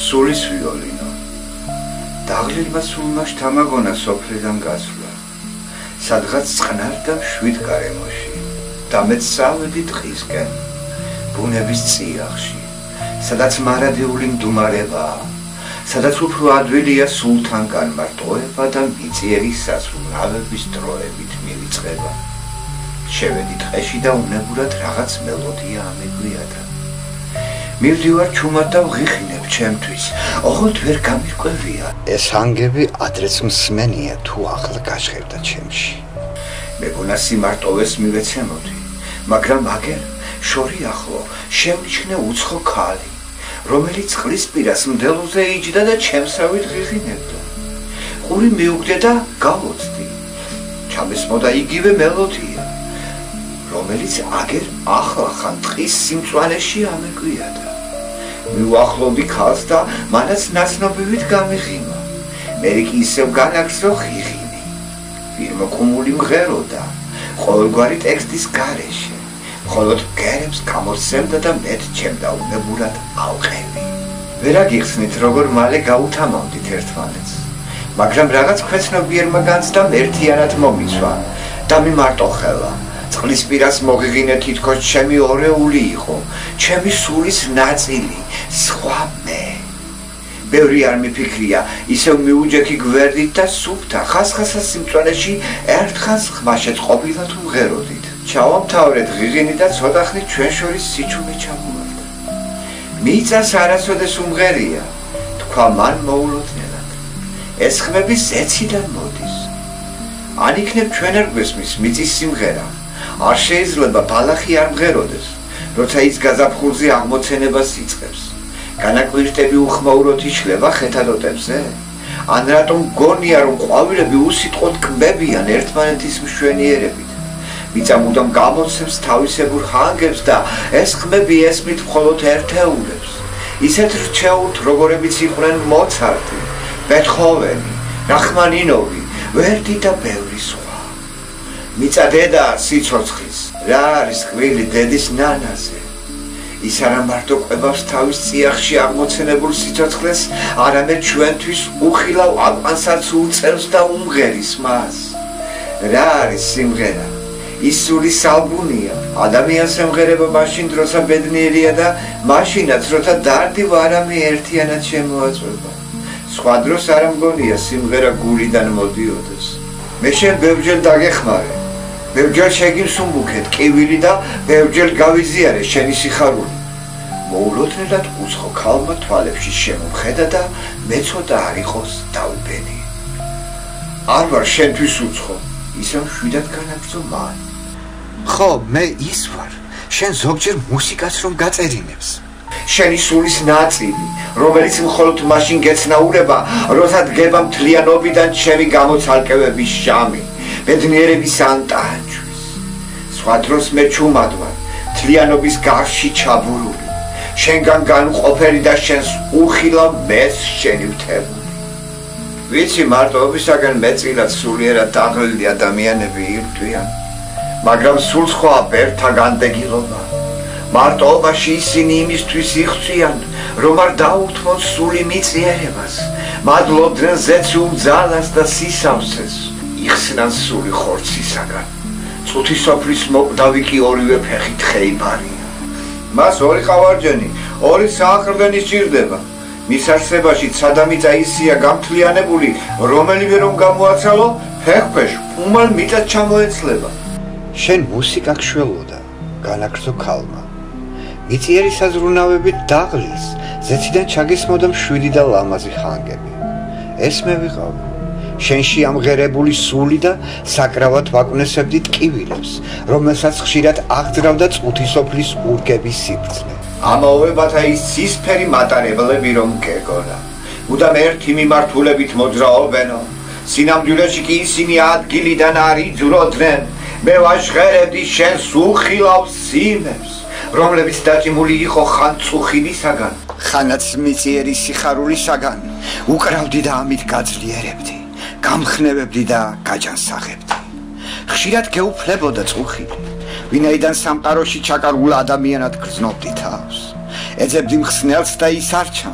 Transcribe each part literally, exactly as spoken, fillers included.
სულის ვიოლინო. დაღლილმა სულმა შთამაგონა სოფლიდან გასვლა. სადღაც წყნარ და მშვიდ გარემოში. დამეცავედი ტყისკენ, ბუნების წიაღში, სადაც მარადიული მდუმარებაა, სადაც უფრო ადვილია სულთან განმარტოება და მიწიერი საზრუნავების დროებით მივიწყება. შევედი ტყეში და უნებურად რაღაც მელოდია ამეგვიადა. მივდივარ ჩუმად და ვღიხინებ ჩემთვის, ოღონდ ვერ გამირკვევია. ეს ანგები ადრეც მსმენია თუ ახლა გაშხებდა ჩემში. მეგონა სიმარტოვეს მივეცემოდი, მაგრამ აგერ შორი ახლო შემიჩნე უცხო ქალი, რომელიც წყლის პირას მდელოზე იჯდა და ჩემსავით ღიღინებდა. ყური მიუგდე და გავოცდი. ჩამესმოდა იგივე მელოდია, რომელიც აგერ ახლახან ტყის სიმწვანეში ამეგვიადა. მივახლოვდი ქალს და მანაც ნაცნობივით გამიღიმა. მერე კი ისევ განაგრძო ღიღინი. ვირმოყუმული მღეროდა, ყოველგვარი ტექსტის გარეშე. მხოლოდ მგერებს გამოსცემდა და მეც ჩემდა უნებურად ავყევი. ვერ აგიხსნით, როგორ მალე გაუთამავდით ერთმანეთს, მაგრამ რაღაც ქვეცნობიერმა განცდამ ერთიანად მომიცვა და მიმარტო ხელა. წყლის პირას მოღიღინე თითქოს ჩემი ორეული იყო, ჩემი სულის ნაწილი, სხვა მე. ბევრი არ მიფიქრია, ისევ მიუჯექი გვერდით და სუფთა ხასხასა სიმწვანეში ერთხანს ხმაშეც ყოფილა თუ მღეროდით. ჩავამთავრეთ ღიღინი და ცოტა ხნით ჩვენ შორის სიჩუმე ჩამოვარდა. მიწას არასოდეს უმღერია, თქვა მან მოულოდნელად. ეს ხმები ზეციდან მოდის. ან იქნებ ჩვენ არ გვესმის მიწის სიმღერა. არ შეიძლება ბალახი არ მღეროდეს, როცა ის გაზაფხულზე აღმოცენებას იწყებს. განაკვირტები უხმაუროდ იშლება ხეთადოტებზე? ან რატომ გონია, რომ ყვავილები უსიტყვოდ კბებიან ერთმანეთის მშვენიერებით? მიწა მუდამ გამოცემს თავისებურ ჰანგებს და ეს ხმები ესმით მხოლოდ ერთეულებს. ისეთ რჩეულთ, როგორებიც იყვნენ მოცარტი, ბეთჰოვენი, რახმანინოვი, ვერდი და ბევრი სხვა. მიწა დედაა სიცოცხლის, რა არის ყვილი დედის ნანაზე? ის არა მარტო ყვებავს თავის წიაღში აღმოცენებულ სიცოცხლეს, არამედ ჩვენთვის უხილავ აყვანსაც უწევს და უმღერის მას. რა არის სიმღერა? ის სულის ალბუნია, ადამიანს ემღერება მაშინ, როცა ბედნიერია და მაშინაც, როცა დარდი ვარამე ერთიანად შემოაწვება. სხვა დროს არ მგონია სიმღერა გულიდან მოდიოდეს. მე შენ ბევრჯერ დაგეხმარე, ბევრჯერ შეგიმსუმბუქეთ კივილი და ბევრჯერ გავიზიარე შენი სიხარული. მოულოდნელად უცხო ქალმა თვალებში შემომხედა და მეცოდა არ იყოს დავიბენი. არ ვარ შენთვის უცხო, ისევ შვიდად განაგრძო მან. ხო, მე ის ვარ, შენ ზოგჯერ მუსიკას რომ გაწერინებს. შენი სულის ნაწილი, რომელიც მხოლოდ მაშინ გეცნაურება, როცა დგება მთლიანობიდან ჩემი გამოცალკევების ჟამი, ბედნიერების ან ტანჯვის. სხვა დროს მე ჩუმად ვარ, მთლიანობის გარში ჩაბურული, შენგან განუყოფელი და შენს უხილავ მეც შენი ვთებული. ვიცი, მარტოობისაგან მეტწილად სულიერად დაღლილი ადამიანები ირთვიან, მაგრამ სულ სხვა ბერთა განდეგილობა. მარტოობაში ისინი იმისთვის იხწვიან, რომ არ დაუთმოთ სული მიწიერებას, მადლობდნენ ზეცულ ძალას და სისავსეს, იხსნან სული ხორცისაგან. წუთი სოფლის მოკვდავი კი ორივე ფეხით ხეიბარია. მას ორი ყავარჯენი, ორი საყრდენი სჭირდება. მის არსებაში ცადამიწა ისია გამთლიანებული, რომელივე რომ გამოაცალო, ფეხფეშ უმალ მიწად ჩამოეცლება. შენ მუსიკა გშველოდა, განაგრძო ქალმა. მიწიერი საზრუნავებით დაღლილს, ზეციდან ჩაგესმოდა მშვიდი და ლამაზი ხანგები. ეს მე ვიყავი, შენში ამღერებული სული და საკრავად ვაკვნესებდი ტკივილებს, რომელსაც ხშირად აღძრავდა წუთი სოფლის ურგების სიბრძნე. ამაოვებათა ის ცისფერი მატარებლები რომ გეგონა, მუდამ ერთი მიმართულებით მოძრაობენო, სინამდვილეში კი ისინი ადგილიდან არ იძვროდნენ. მე ვაჟღერებდი შენს უხილავ სიმებს, რომლებიც დაჭიმული იყო ხან წუხილისაგან, ხანაც მიწიერი სიხარულისაგან. უკრავდი და ამით გაძლიერებდი, გამხნევებდი და გაჯანსაღებდი. ხშირად გეუფლებოდა წუხილი, ვინაიდან სამყაროში ჩაკარგულ ადამიანად გრძნობდი თავს. ეძებდი მხსნელს და ის არ ჩამდა,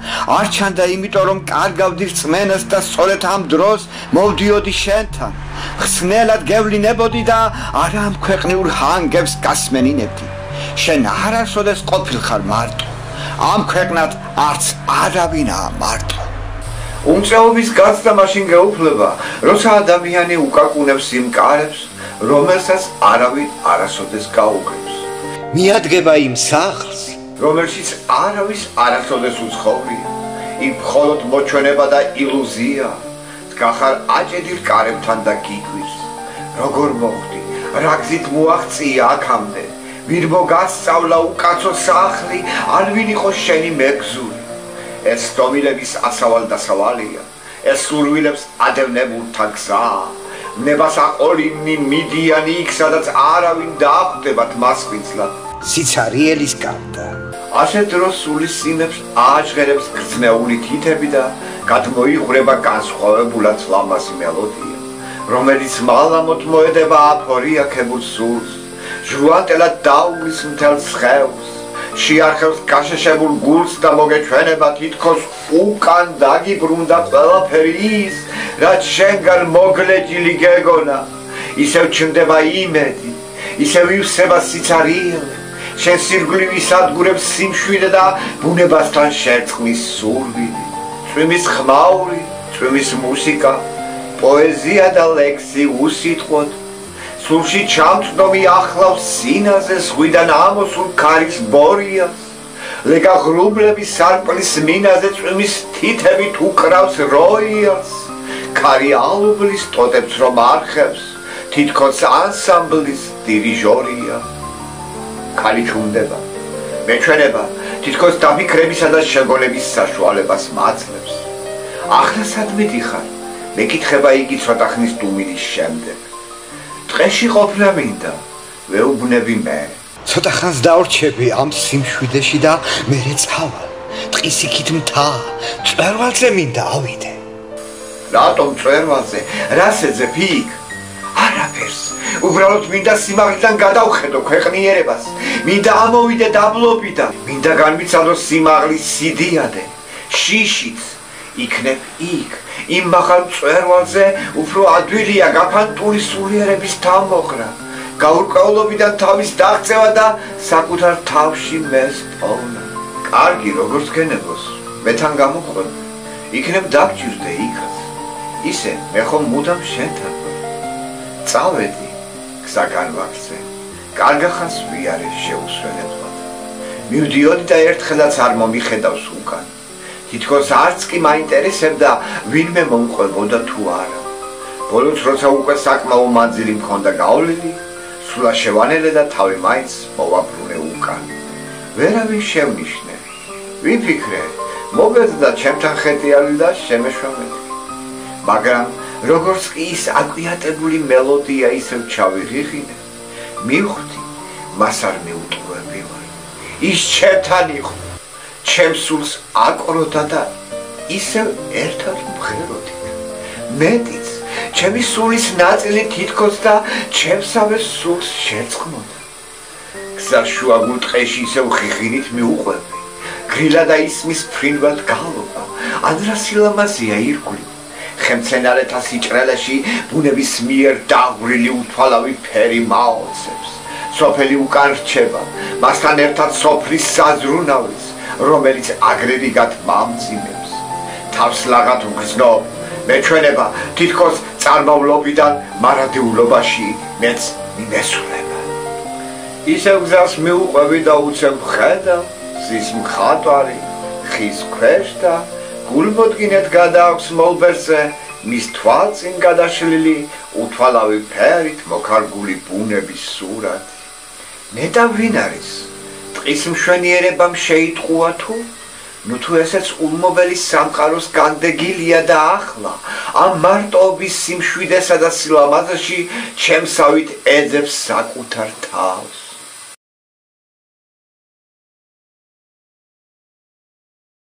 არ ჩანდა იმიტომ რომ კარგავდი რწმენას და სწორედ ამ დროს მოვდიოდი შენთან ხსნელად გევლინებოდი და არა ამ ქვეყნიურ ჰანგებს გასმენინებდი შენ არასოდეს ყოფილხარ მარტო ამ ქვეყნად არც არავინაა მარტო უმწეობის გაცდა მაშინ გაუფლება როცა ადამიანი უკაკუნებს იმ კარებს რომელსაც არავინ არასოდეს გაუგებს მიადგება იმ სახლს რომელშიც არავის არასოდეს უცხოვრია იქ მხოლოდ მოჩვენება და ილუზია დგახარ აჭედილ კარებთან და გიგვირს როგორ მოხდი რა გზით მოაღწია აქამდე ვინ მოგასწავლა უკაცო სახლი არ ვინ იყო შენი მეგზური ეს სტომილების ასავალ-დასავალია ეს სურვილებს ადევნებულთა გზა ნებას აყოლინი მიდიანი იქ სადაც არავინ დაახვდებათ მას ღვიძლად სიცარიელის გარდა ასე დროს სულის სიმებს ააჟღერებს გრძნეული თითები და გადმოიღვრება განსხვავებულად ლამაზი მელოდია რომელიც მალამოდ მოედება აფორიაქებულ სულს ჟუანტელად დაუვლის მთელ სხეულს შეარხევს გაშეშებულ გულს და მოგეჩვენება თითქოს უკან დაგიბრუნდა ყველაფერი ის რაც შენგან მოგლეჯილი გეგონა ისევ ჩნდება იმედი ისევ ივსება სიცარიელე შენ სირგლივი სადგურებს სიმშვიდე და ბუნებასთან შერწყმის სურვილი წვიმის ხმაური წვიმის მუსიკა პოეზია და ლექსი უსიტყვოდ სულში ჩამწდომი ახლავს სინაზეს ღვიდან ამოსულ ქარის ბორიას ლეგა ღრუბლების სარკმლის მინაზე წვიმის თითებით უკრავს როიას ქარი ალუბლის ტოტებს რომ არხევს თითქოს ანსამბლის დირიჟორია ქალი ჩუნდება მეჩვენება თითქოს დაფიქრებისა და შეგონების საშუალებას მაძლევს ახლა სად მიდიხარ მეკითხება იგი ცოტა ხნის დუმილის შემდეგ ტყეში ყოფნა მინდა ვეუბნები მე ცოტა ხანს დავრჩები ამ სიმშვიდეში და მერე წავალ ტყის იქით მთა მწვერვალზე მინდა ავიდე რატომ მწვერვალზე რას ეძებ იქ არაფერს უბრალოდ მინდა სიმაღლიდან გადავხედო ქვეყნიერებას მინდა ამოვიდე დაბლობიდან მინდა განვიცადო სიმაღლის სიდიადე შიშიც იქნებ იქ იმ მაღალ მწვერვალზე უფრო ადვილია გაფანტული სულიერების თამოღრა გაურკვევლობიდან თავის დაღწევა და საკუთარ თავში მეს პოვნა კარგი როგორც გენებოს მეთან გამოყვები იქნებ დაგჭირდე იქაც ისე მე ხომ მუდამ შენთან წავედი გზა განვაგრძე კარგა ხანს ვიარე შეუსვენებლად მივდიოდი და ერთხელაც არ მომიხედავს უკან თითქოს არც კი მაინტერესებდა ვინმე მომყვებოდა თუ არა ბოლოს როცა უკვე საკმაო მანძილი მქონდა გავლილი სულა შევანელე და თავი მაინც მოვაბრუნე უკან ვერავინ შევნიშნე ვიფიქრე მოგეძდა ჩემთან ხეტიალი და შემეშვამეთი მაგრამ როგორც კი ის აკვიატებული მელოდია ისევ ჩავიღიღინე მივხვდი მას არ მეუტყუებივარ ის ჩემთან იყო ჩემს სულს აკროდა და ისევ ერთად მღეროდით მეტიც ჩემი სულის ნაწილი თითქოს და ჩემსავე სულს შერწყმოდა გზას შუაგულ ტყეში ისევ ხიხინით მიუყვები გრილა და ისმის ფრინვად გალობა ადრა სილამაზია ირგვლივ ხემცენარეთა სიჭრელეში ბუნების მიერ დაღვრილი უთვალავი ფერი მაოცებს სოფელი უკან რჩება მასთან ერთად სოფლის საზრუნავლის რომელიც აგრედიგად მამძიმებს თავს ლაღად უგზნობ მეჩვენება თითქოს წარმავლობიდან მარადიულობაში მეც მიმესულება ისევ გზას მიუყვები და უცებ ხედავ ზის მხატვარი ხის ქვეშ და გულმოდგინედ გადააქვს მოლბერზე მის თვალწინ გადაშლილი უთვალავი ფერით მოქარგული ბუნების სურათი ნეტა ვინ არის ტყის მშვენიერებამ შეიტყუა თუ ნუ თუ ესეც ულმობელის სამყაროს განდეგილია და ახლა ამ მარტოობის სიმშვიდესა და სილამაზეში ჩემსავით ეძებს საკუთარ თავს